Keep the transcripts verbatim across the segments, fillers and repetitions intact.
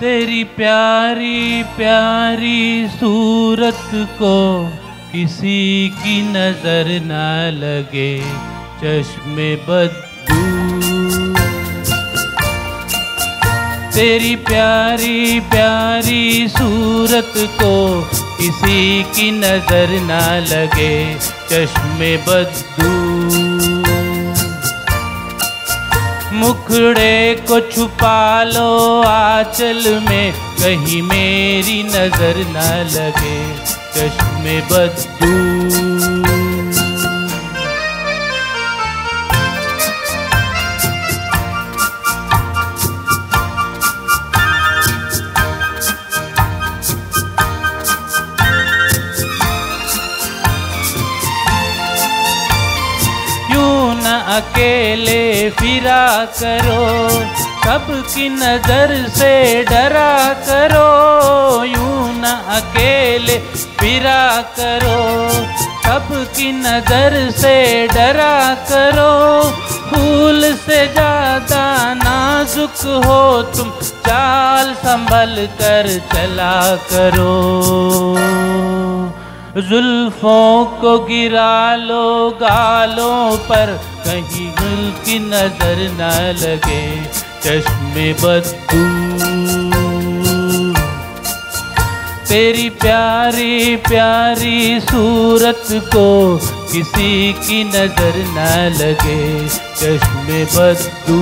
तेरी प्यारी प्यारी सूरत को किसी की नजर ना लगे चश्मे बद्दू। तेरी प्यारी प्यारी सूरत को किसी की नजर ना लगे चश्मे बद्दू। मुखड़े को छुपा लो आंचल में कहीं मेरी नजर ना लगे चश्मे बद्दू। अकेले फिरा करो सबकी नजर से डरा करो। यूं न अकेले फिरा करो सबकी नजर से डरा करो। फूल से ज्यादा नाजुक हो तुम चाल संभल कर चला करो। जुल्फों को गिरा लो गालों पर कहीं गुल की नजर न लगे चश्मे बद्दू। तेरी प्यारी प्यारी सूरत को किसी की नजर न लगे चश्मे बद्दू।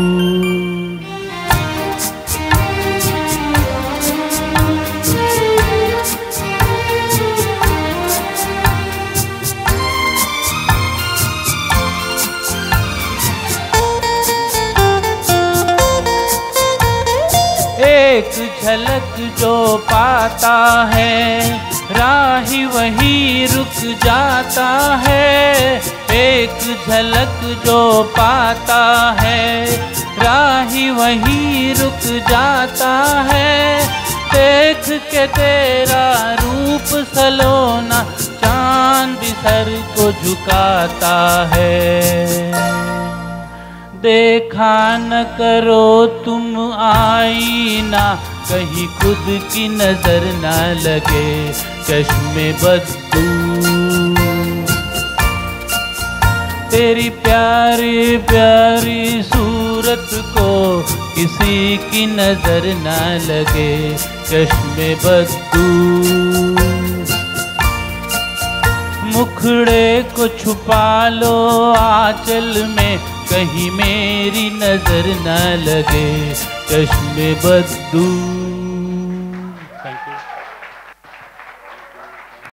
एक झलक जो पाता है राही वही रुक जाता है। एक झलक जो पाता है राही वही रुक जाता है। देख के तेरा रूप सलोना चांद भी सर को झुकाता है। देखा न करो तुम आईना कहीं खुद की नजर ना लगे चश्मे बद्दू। तेरी प्यारी प्यारी सूरत को किसी की नजर ना लगे चश्मे बद्दू। मुखड़े को छुपा लो आंचल में कहीं मेरी नजर न लगे चश्मे बद्दू।